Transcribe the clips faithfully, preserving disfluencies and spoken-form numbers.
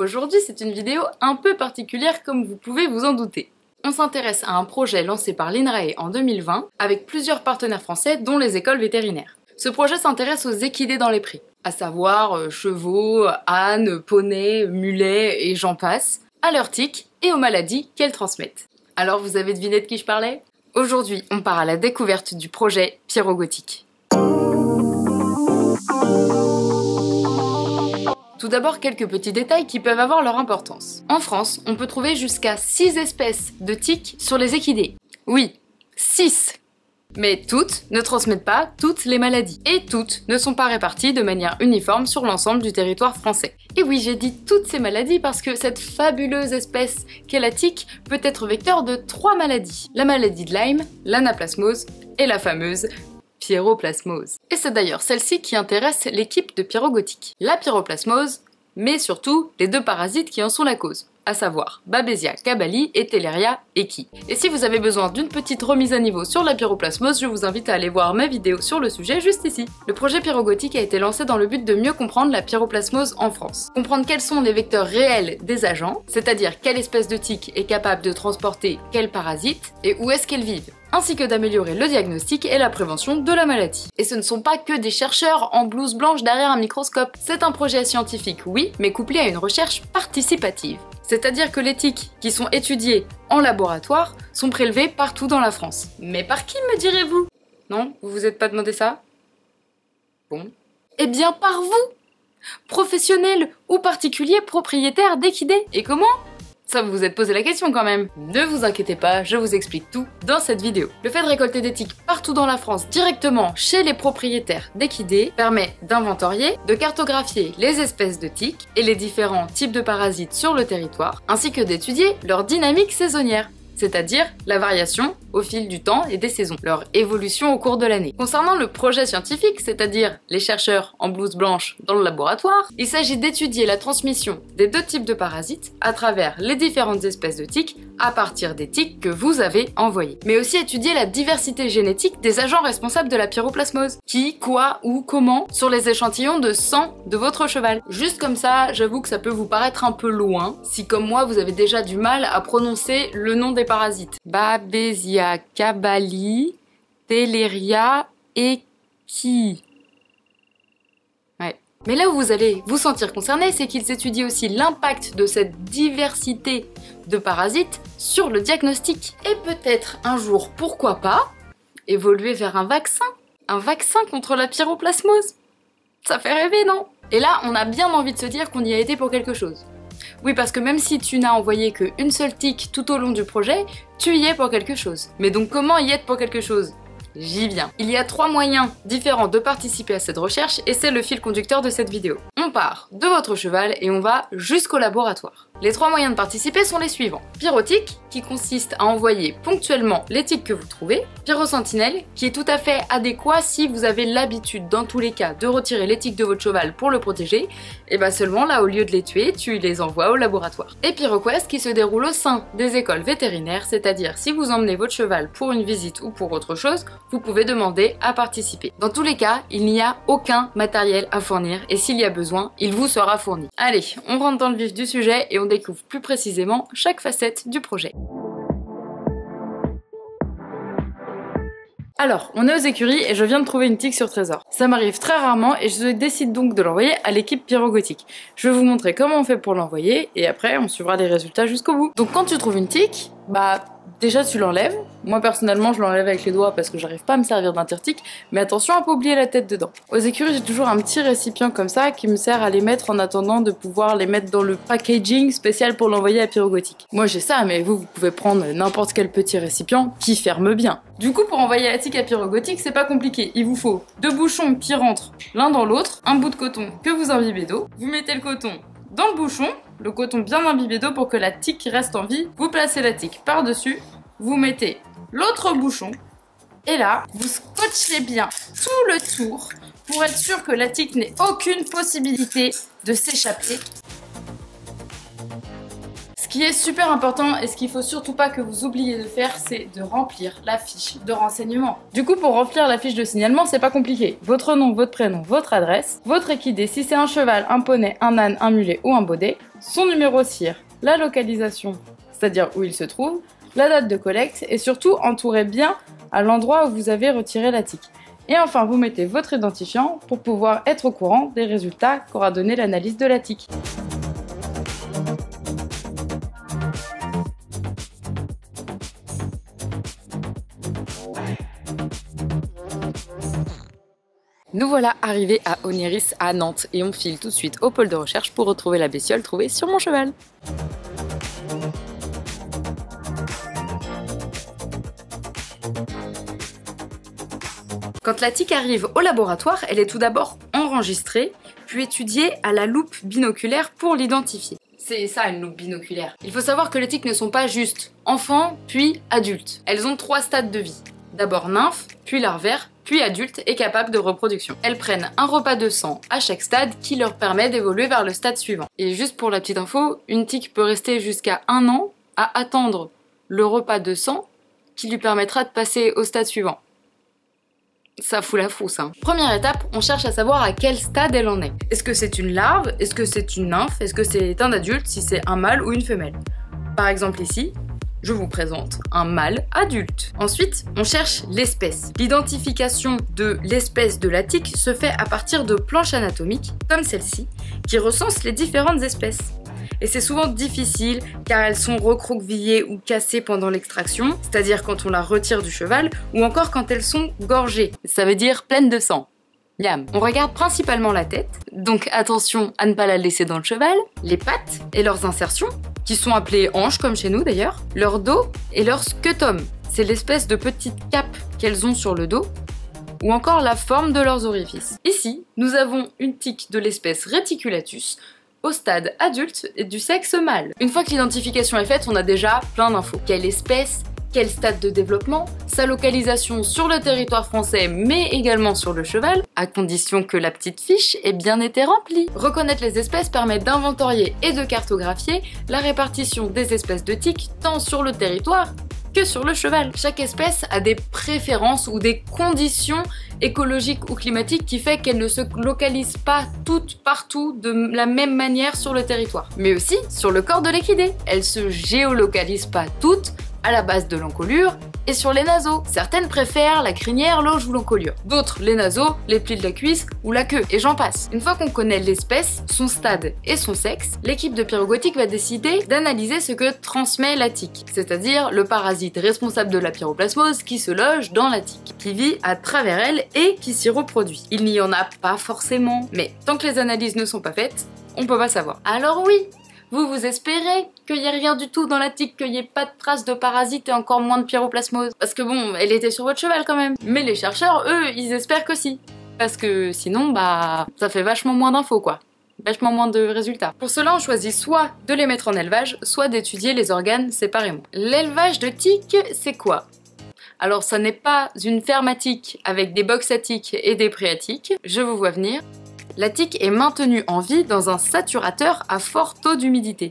Aujourd'hui, c'est une vidéo un peu particulière comme vous pouvez vous en douter. On s'intéresse à un projet lancé par l'INRAE en deux mille vingt avec plusieurs partenaires français dont les écoles vétérinaires. Ce projet s'intéresse aux équidés dans les prés, à savoir euh, chevaux, ânes, poneys, mulets et j'en passe, à leurs tiques et aux maladies qu'elles transmettent. Alors vous avez deviné de qui je parlais? Aujourd'hui, on part à la découverte du projet Pyrogotique. Tout d'abord, quelques petits détails qui peuvent avoir leur importance. En France, on peut trouver jusqu'à six espèces de tiques sur les équidés. Oui, six. Mais toutes ne transmettent pas toutes les maladies. Et toutes ne sont pas réparties de manière uniforme sur l'ensemble du territoire français. Et oui, j'ai dit toutes ces maladies parce que cette fabuleuse espèce qu'est la tique peut être vecteur de trois maladies. La maladie de Lyme, l'anaplasmose et la fameuse pyroplasmose. Et c'est d'ailleurs celle-ci qui intéresse l'équipe de Pyrogotique. La pyroplasmose, mais surtout les deux parasites qui en sont la cause, à savoir Babesia cabali et Theileria equi. Et si vous avez besoin d'une petite remise à niveau sur la pyroplasmose, je vous invite à aller voir ma vidéo sur le sujet juste ici. Le projet Pyrogotique a été lancé dans le but de mieux comprendre la pyroplasmose en France. Comprendre quels sont les vecteurs réels des agents, c'est-à-dire quelle espèce de tique est capable de transporter quel parasite et où est-ce qu'elles vivent, ainsi que d'améliorer le diagnostic et la prévention de la maladie. Et ce ne sont pas que des chercheurs en blouse blanche derrière un microscope. C'est un projet scientifique, oui, mais couplé à une recherche participative. C'est-à-dire que les tiques qui sont étudiées en laboratoire sont prélevées partout dans la France. Mais par qui, me direz-vous? Non, vous vous êtes pas demandé ça? Bon. Eh bien par vous! Professionnels ou particuliers propriétaires d'équidés. Et comment? Ça, vous vous êtes posé la question quand même. Ne vous inquiétez pas, je vous explique tout dans cette vidéo. Le fait de récolter des tiques partout dans la France directement chez les propriétaires d'équidés permet d'inventorier, de cartographier les espèces de tiques et les différents types de parasites sur le territoire, ainsi que d'étudier leur dynamique saisonnière, c'est-à-dire la variation au fil du temps et des saisons, leur évolution au cours de l'année. Concernant le projet scientifique, c'est-à-dire les chercheurs en blouse blanche dans le laboratoire, il s'agit d'étudier la transmission des deux types de parasites à travers les différentes espèces de tiques à partir des tiques que vous avez envoyées. Mais aussi étudier la diversité génétique des agents responsables de la pyroplasmose. Qui, quoi, où, comment, sur les échantillons de sang de votre cheval. Juste comme ça, j'avoue que ça peut vous paraître un peu loin, si comme moi vous avez déjà du mal à prononcer le nom des parasites. Babesia cabali, Theileria equi. Ouais. Mais là où vous allez vous sentir concerné, c'est qu'ils étudient aussi l'impact de cette diversité de parasites sur le diagnostic. Et peut-être un jour, pourquoi pas, évoluer vers un vaccin. Un vaccin contre la pyroplasmose. Ça fait rêver, non? Et là, on a bien envie de se dire qu'on y a été pour quelque chose. Oui, parce que même si tu n'as envoyé qu'une seule tique tout au long du projet, tu y es pour quelque chose. Mais donc comment y être pour quelque chose? J'y viens. Il y a trois moyens différents de participer à cette recherche et c'est le fil conducteur de cette vidéo. On part de votre cheval et on va jusqu'au laboratoire. Les trois moyens de participer sont les suivants. Pyrotique, qui consiste à envoyer ponctuellement les tiques que vous trouvez. Pyrosentinelle, qui est tout à fait adéquat si vous avez l'habitude, dans tous les cas, de retirer les tiques de votre cheval pour le protéger. Et bah seulement là, au lieu de les tuer, tu les envoies au laboratoire. Et Pyroquest, qui se déroule au sein des écoles vétérinaires, c'est-à-dire si vous emmenez votre cheval pour une visite ou pour autre chose, vous pouvez demander à participer. Dans tous les cas, il n'y a aucun matériel à fournir et s'il y a besoin, il vous sera fourni. Allez, on rentre dans le vif du sujet et on découvre plus précisément chaque facette du projet. Alors, on est aux écuries et je viens de trouver une tique sur Trésor. Ça m'arrive très rarement et je décide donc de l'envoyer à l'équipe Pyrogotique. Je vais vous montrer comment on fait pour l'envoyer et après on suivra les résultats jusqu'au bout. Donc quand tu trouves une tique, bah déjà tu l'enlèves. Moi personnellement je l'enlève avec les doigts parce que j'arrive pas à me servir d'un tire-tique, mais attention à pas oublier la tête dedans. Aux écuries j'ai toujours un petit récipient comme ça qui me sert à les mettre en attendant de pouvoir les mettre dans le packaging spécial pour l'envoyer à Pyrogotique. Moi j'ai ça, mais vous, vous pouvez prendre n'importe quel petit récipient qui ferme bien. Du coup pour envoyer la tique à Pyrogotique c'est pas compliqué, il vous faut deux bouchons qui rentrent l'un dans l'autre, un bout de coton que vous imbibez d'eau, vous mettez le coton dans le bouchon, le coton bien imbibé d'eau pour que la tique reste en vie, vous placez la tique par-dessus, vous mettez l'autre bouchon, et là, vous scotchez bien tout le tour pour être sûr que la tique n'ait aucune possibilité de s'échapper. Ce qui est super important et ce qu'il faut surtout pas que vous oubliez de faire, c'est de remplir la fiche de renseignement. Du coup, pour remplir la fiche de signalement, c'est pas compliqué. Votre nom, votre prénom, votre adresse, votre équidé, si c'est un cheval, un poney, un âne, un mulet ou un baudet, son numéro S I R, la localisation, c'est-à-dire où il se trouve, la date de collecte et surtout entourez bien à l'endroit où vous avez retiré la tique. Et enfin, vous mettez votre identifiant pour pouvoir être au courant des résultats qu'aura donné l'analyse de la tique. Nous voilà arrivés à Oniris à Nantes et on file tout de suite au pôle de recherche pour retrouver la bestiole trouvée sur mon cheval. Quand la tique arrive au laboratoire, elle est tout d'abord enregistrée, puis étudiée à la loupe binoculaire pour l'identifier. C'est ça une loupe binoculaire. Il faut savoir que les tiques ne sont pas juste enfants, puis adultes. Elles ont trois stades de vie. D'abord nymphe, puis larvaire, puis adulte et capable de reproduction. Elles prennent un repas de sang à chaque stade qui leur permet d'évoluer vers le stade suivant. Et juste pour la petite info, une tique peut rester jusqu'à un an à attendre le repas de sang qui lui permettra de passer au stade suivant. Ça fout la frousse, hein. Première étape, on cherche à savoir à quel stade elle en est. Est-ce que c'est une larve? Est-ce que c'est une nymphe? Est-ce que c'est un adulte? Si c'est un mâle ou une femelle? Par exemple ici, je vous présente un mâle adulte. Ensuite, on cherche l'espèce. L'identification de l'espèce de la tique se fait à partir de planches anatomiques, comme celle-ci, qui recensent les différentes espèces. Et c'est souvent difficile car elles sont recroquevillées ou cassées pendant l'extraction, c'est-à-dire quand on la retire du cheval, ou encore quand elles sont gorgées, ça veut dire pleines de sang. Miam. On regarde principalement la tête, donc attention à ne pas la laisser dans le cheval, les pattes et leurs insertions, qui sont appelées hanches comme chez nous d'ailleurs, leur dos et leur scutum, c'est l'espèce de petite cape qu'elles ont sur le dos, ou encore la forme de leurs orifices. Ici, nous avons une tique de l'espèce Reticulatus, au stade adulte et du sexe mâle. Une fois que l'identification est faite, on a déjà plein d'infos. Quelle espèce, quel stade de développement, sa localisation sur le territoire français mais également sur le cheval, à condition que la petite fiche ait bien été remplie. Reconnaître les espèces permet d'inventorier et de cartographier la répartition des espèces de tiques tant sur le territoire que sur le cheval. Chaque espèce a des préférences ou des conditions écologiques ou climatiques qui fait qu'elles ne se localisent pas toutes partout de la même manière sur le territoire. Mais aussi sur le corps de l'équidé. Elles se géolocalisent pas toutes à la base de l'encolure et sur les naseaux. Certaines préfèrent la crinière, l'auge ou l'encolure. D'autres les naseaux, les plis de la cuisse ou la queue, et j'en passe. Une fois qu'on connaît l'espèce, son stade et son sexe, l'équipe de pyrogotique va décider d'analyser ce que transmet la tique, c'est-à-dire le parasite responsable de la pyroplasmose qui se loge dans la tique, qui vit à travers elle et qui s'y reproduit. Il n'y en a pas forcément, mais tant que les analyses ne sont pas faites, on peut pas savoir. Alors oui, vous vous espérez qu'il n'y ait rien du tout dans la tique, qu'il n'y ait pas de traces de parasites et encore moins de pyroplasmose. Parce que bon, elle était sur votre cheval quand même. Mais les chercheurs, eux, ils espèrent que si. Parce que sinon, bah, ça fait vachement moins d'infos quoi. Vachement moins de résultats. Pour cela, on choisit soit de les mettre en élevage, soit d'étudier les organes séparément. L'élevage de tiques, c'est quoi? Alors ça n'est pas une ferme à tiques avec des box à tiques et des prés à tiques, je vous vois venir. La tique est maintenue en vie dans un saturateur à fort taux d'humidité.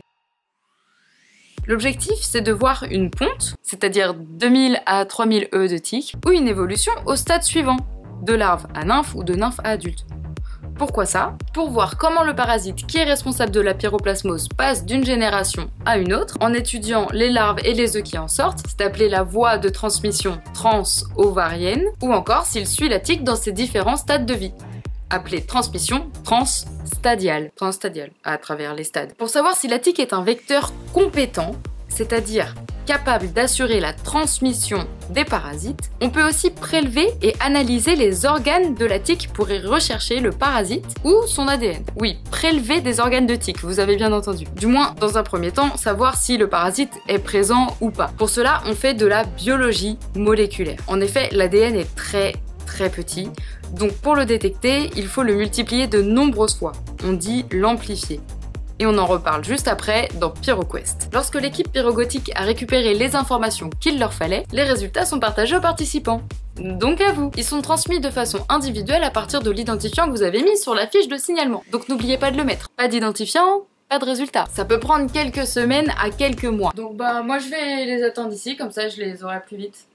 L'objectif, c'est de voir une ponte, c'est-à-dire deux mille à trois mille œufs de tique, ou une évolution au stade suivant, de larve à nymphe ou de nymphe à adulte. Pourquoi ça? Pour voir comment le parasite qui est responsable de la pyroplasmose passe d'une génération à une autre, en étudiant les larves et les œufs qui en sortent, c'est appelé la voie de transmission trans-ovarienne, ou encore s'il suit la tique dans ses différents stades de vie, appelée transmission transstadiale, transstadiale, à travers les stades. Pour savoir si la tique est un vecteur compétent, c'est-à-dire capable d'assurer la transmission des parasites, on peut aussi prélever et analyser les organes de la tique pour y rechercher le parasite ou son A D N. Oui, prélever des organes de tique, vous avez bien entendu. Du moins, dans un premier temps, savoir si le parasite est présent ou pas. Pour cela, on fait de la biologie moléculaire. En effet, l'A D N est très très petit, donc pour le détecter, il faut le multiplier de nombreuses fois. On dit l'amplifier. Et on en reparle juste après dans PyroQuest. Lorsque l'équipe pyrogotique a récupéré les informations qu'il leur fallait, les résultats sont partagés aux participants. Donc à vous. Ils sont transmis de façon individuelle à partir de l'identifiant que vous avez mis sur la fiche de signalement. Donc n'oubliez pas de le mettre. Pas d'identifiant, pas de résultat. Ça peut prendre quelques semaines à quelques mois. Donc bah moi je vais les attendre ici, comme ça je les aurai plus vite.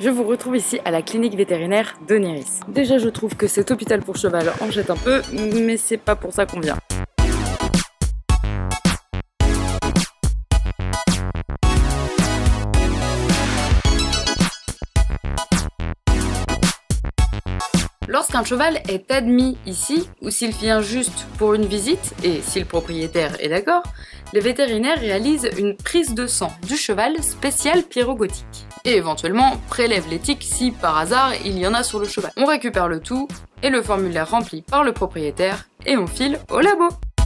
Je vous retrouve ici à la clinique vétérinaire de Néris. Déjà je trouve que cet hôpital pour cheval en jette un peu, mais c'est pas pour ça qu'on vient. Lorsqu'un cheval est admis ici, ou s'il vient juste pour une visite, et si le propriétaire est d'accord, les vétérinaires réalisent une prise de sang du cheval spéciale pyrogotique. Et éventuellement prélèvent les tiques si par hasard il y en a sur le cheval. On récupère le tout, et le formulaire rempli par le propriétaire, et on file au labo.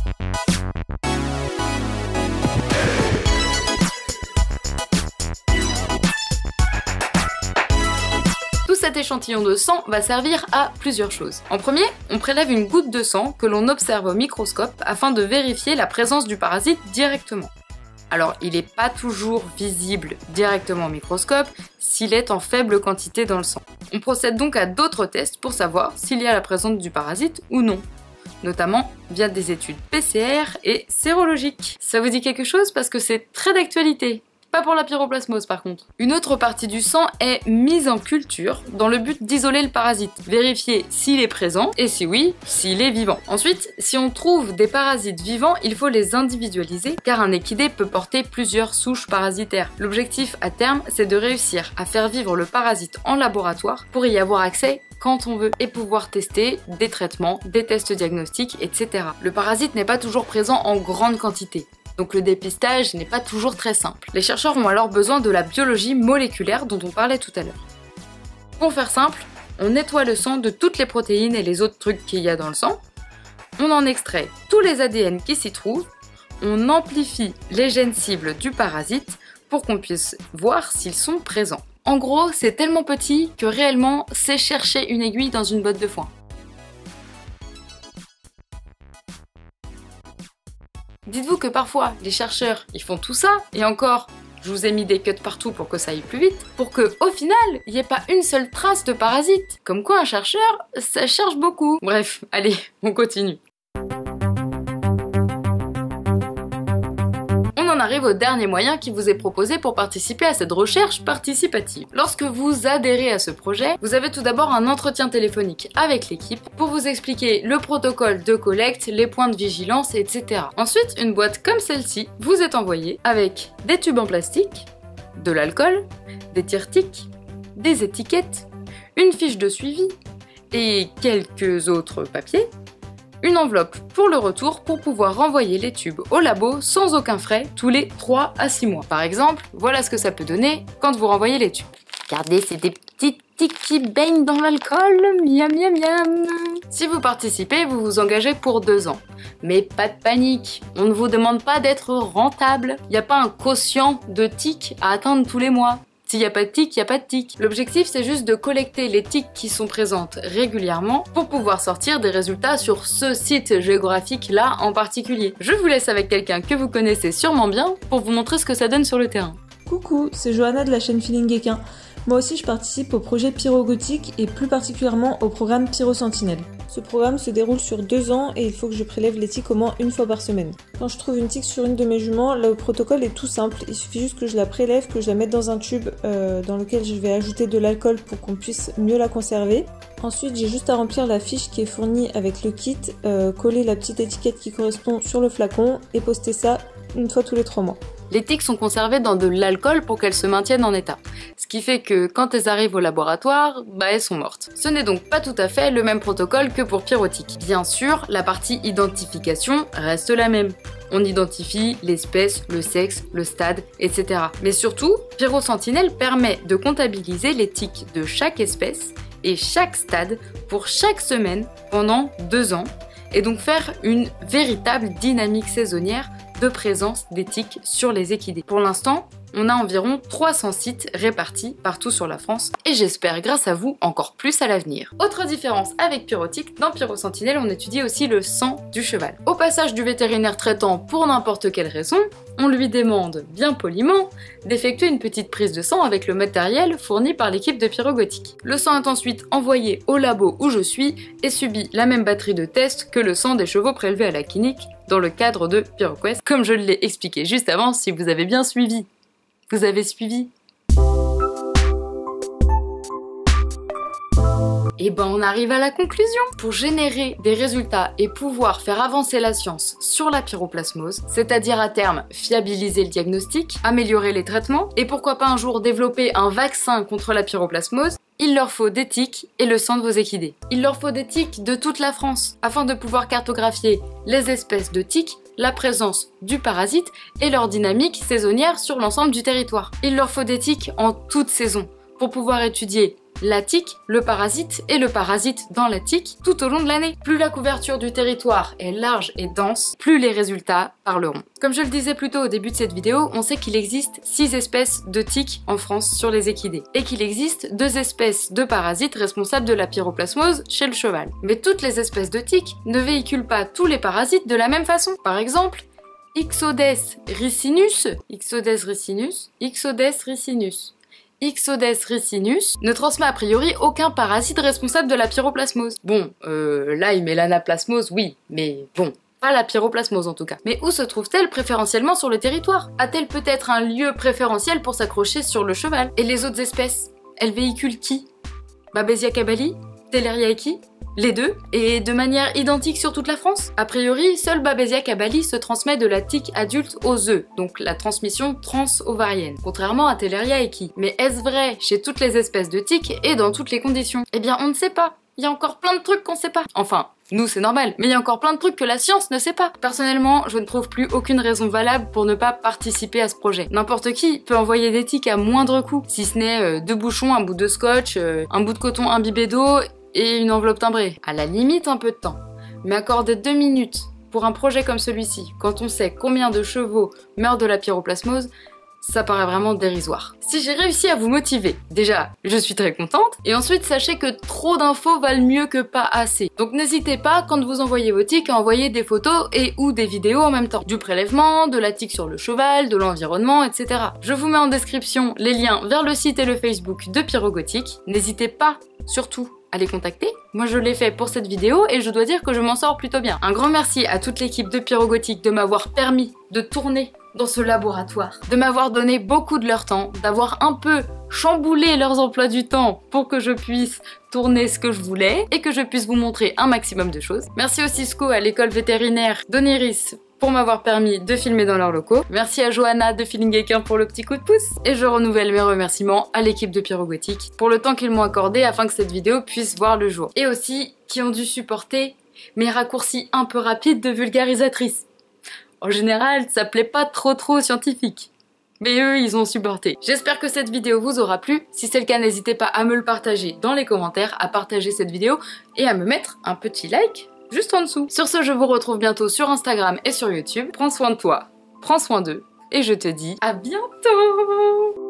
Cet échantillon de sang va servir à plusieurs choses. En premier, on prélève une goutte de sang que l'on observe au microscope afin de vérifier la présence du parasite directement. Alors, il n'est pas toujours visible directement au microscope s'il est en faible quantité dans le sang. On procède donc à d'autres tests pour savoir s'il y a la présence du parasite ou non, notamment via des études P C R et sérologiques. Ça vous dit quelque chose parce que c'est très d'actualité. Pas pour la pyroplasmose par contre. Une autre partie du sang est mise en culture dans le but d'isoler le parasite, vérifier s'il est présent et si oui, s'il est vivant. Ensuite, si on trouve des parasites vivants, il faut les individualiser car un équidé peut porter plusieurs souches parasitaires. L'objectif à terme, c'est de réussir à faire vivre le parasite en laboratoire pour y avoir accès quand on veut et pouvoir tester des traitements, des tests diagnostiques, et cetera. Le parasite n'est pas toujours présent en grande quantité. Donc le dépistage n'est pas toujours très simple. Les chercheurs ont alors besoin de la biologie moléculaire dont on parlait tout à l'heure. Pour faire simple, on nettoie le sang de toutes les protéines et les autres trucs qu'il y a dans le sang, on en extrait tous les A D N qui s'y trouvent, on amplifie les gènes cibles du parasite pour qu'on puisse voir s'ils sont présents. En gros, c'est tellement petit que réellement, c'est chercher une aiguille dans une botte de foin. Dites-vous que parfois, les chercheurs, ils font tout ça, et encore, je vous ai mis des cuts partout pour que ça aille plus vite, pour que, au final, il n'y ait pas une seule trace de parasite. Comme quoi, un chercheur, ça cherche beaucoup. Bref, allez, on continue. On arrive au dernier moyen qui vous est proposé pour participer à cette recherche participative. Lorsque vous adhérez à ce projet, vous avez tout d'abord un entretien téléphonique avec l'équipe pour vous expliquer le protocole de collecte, les points de vigilance, et cetera. Ensuite, une boîte comme celle-ci vous est envoyée avec des tubes en plastique, de l'alcool, des tire-tiques, des étiquettes, une fiche de suivi et quelques autres papiers. Une enveloppe pour le retour pour pouvoir renvoyer les tubes au labo sans aucun frais tous les trois à six mois. Par exemple, voilà ce que ça peut donner quand vous renvoyez les tubes. Regardez, c'est des petites tiques qui baignent dans l'alcool, miam miam miam. Si vous participez, vous vous engagez pour deux ans. Mais pas de panique, on ne vous demande pas d'être rentable. Il n'y a pas un quotient de tiques à atteindre tous les mois. S'il n'y a pas de tiques, il n'y a pas de tiques. L'objectif, c'est juste de collecter les tiques qui sont présentes régulièrement pour pouvoir sortir des résultats sur ce site géographique-là en particulier. Je vous laisse avec quelqu'un que vous connaissez sûrement bien pour vous montrer ce que ça donne sur le terrain. Coucou, c'est Johanna de la chaîne Feeling Équin. Moi aussi, je participe au projet Pyrogotique et plus particulièrement au programme Pyrosentinelle. Ce programme se déroule sur deux ans et il faut que je prélève les tiques au moins une fois par semaine. Quand je trouve une tique sur une de mes juments, le protocole est tout simple. Il suffit juste que je la prélève, que je la mette dans un tube euh, dans lequel je vais ajouter de l'alcool pour qu'on puisse mieux la conserver. Ensuite, j'ai juste à remplir la fiche qui est fournie avec le kit, euh, coller la petite étiquette qui correspond sur le flacon et poster ça une fois tous les trois mois. Les tiques sont conservées dans de l'alcool pour qu'elles se maintiennent en état. Ce qui fait que quand elles arrivent au laboratoire, bah elles sont mortes. Ce n'est donc pas tout à fait le même protocole que pour pyrotique. Bien sûr, la partie identification reste la même. On identifie l'espèce, le sexe, le stade, et cetera. Mais surtout, Pyrosentinelle permet de comptabiliser les tiques de chaque espèce et chaque stade pour chaque semaine pendant deux ans, et donc faire une véritable dynamique saisonnière de présence des tiques sur les équidés. Pour l'instant, on a environ trois cents sites répartis partout sur la France et j'espère grâce à vous encore plus à l'avenir. Autre différence avec Pyrotique, dans Pyrosentinelle on étudie aussi le sang du cheval. Au passage du vétérinaire traitant pour n'importe quelle raison, on lui demande bien poliment d'effectuer une petite prise de sang avec le matériel fourni par l'équipe de Pyrogotique. Le sang est ensuite envoyé au labo où je suis et subit la même batterie de tests que le sang des chevaux prélevés à la clinique dans le cadre de PyroQuest, comme je l'ai expliqué juste avant si vous avez bien suivi. Vous avez suivi ? Et ben on arrive à la conclusion. Pour générer des résultats et pouvoir faire avancer la science sur la pyroplasmose, c'est-à-dire à terme fiabiliser le diagnostic, améliorer les traitements, et pourquoi pas un jour développer un vaccin contre la pyroplasmose, il leur faut des tiques et le sang de vos équidés. Il leur faut des tiques de toute la France, afin de pouvoir cartographier les espèces de tiques, la présence du parasite et leur dynamique saisonnière sur l'ensemble du territoire. Il leur faut des tiques en toute saison, pour pouvoir étudier la tique, le parasite et le parasite dans la tique tout au long de l'année. Plus la couverture du territoire est large et dense, plus les résultats parleront. Comme je le disais plus tôt au début de cette vidéo, on sait qu'il existe six espèces de tiques en France sur les équidés et qu'il existe deux espèces de parasites responsables de la pyroplasmose chez le cheval. Mais toutes les espèces de tiques ne véhiculent pas tous les parasites de la même façon. Par exemple, Ixodes ricinus, Ixodes ricinus, Ixodes ricinus. Ixodes ricinus ne transmet a priori aucun parasite responsable de la pyroplasmose. Bon, euh, là il met l'anaplasmose, oui, mais bon, pas la pyroplasmose en tout cas. Mais où se trouve-t-elle préférentiellement sur le territoire? A-t-elle peut-être un lieu préférentiel pour s'accrocher sur le cheval? Et les autres espèces, elles véhiculent qui? Babesia cabali? Theileria equi? Les deux, et de manière identique sur toute la France? A priori, seul Babesia cabali se transmet de la tique adulte aux œufs, donc la transmission trans-ovarienne, contrairement à Theileria equi. Mais est-ce vrai chez toutes les espèces de tiques et dans toutes les conditions? Eh bien, on ne sait pas. Il y a encore plein de trucs qu'on sait pas. Enfin, nous c'est normal, mais il y a encore plein de trucs que la science ne sait pas. Personnellement, je ne trouve plus aucune raison valable pour ne pas participer à ce projet. N'importe qui peut envoyer des tiques à moindre coût, si ce n'est euh, deux bouchons, un bout de scotch, euh, un bout de coton imbibé d'eau et une enveloppe timbrée. À la limite, un peu de temps. Mais accorder deux minutes pour un projet comme celui-ci, quand on sait combien de chevaux meurent de la pyroplasmose, ça paraît vraiment dérisoire. Si j'ai réussi à vous motiver, déjà, je suis très contente, et ensuite sachez que trop d'infos valent mieux que pas assez. Donc n'hésitez pas, quand vous envoyez vos tiques, à envoyer des photos et ou des vidéos en même temps. Du prélèvement, de la tique sur le cheval, de l'environnement, et cetera. Je vous mets en description les liens vers le site et le Facebook de Pyrogotique. N'hésitez pas, surtout, à les contacter. Moi je l'ai fait pour cette vidéo et je dois dire que je m'en sors plutôt bien. Un grand merci à toute l'équipe de Pyrogotique de m'avoir permis de tourner dans ce laboratoire, de m'avoir donné beaucoup de leur temps, d'avoir un peu chamboulé leurs emplois du temps pour que je puisse tourner ce que je voulais et que je puisse vous montrer un maximum de choses. Merci aussi Sco à l'école vétérinaire d'Oniris pour m'avoir permis de filmer dans leurs locaux. Merci à Johanna de Feeling Equin pour le petit coup de pouce. Et je renouvelle mes remerciements à l'équipe de Pyrogotique pour le temps qu'ils m'ont accordé afin que cette vidéo puisse voir le jour. Et aussi qui ont dû supporter mes raccourcis un peu rapides de vulgarisatrice. En général, ça plaît pas trop trop aux scientifiques. Mais eux, ils ont supporté. J'espère que cette vidéo vous aura plu. Si c'est le cas, n'hésitez pas à me le partager dans les commentaires, à partager cette vidéo et à me mettre un petit like juste en dessous. Sur ce, je vous retrouve bientôt sur Instagram et sur YouTube. Prends soin de toi, prends soin d'eux, et je te dis à bientôt!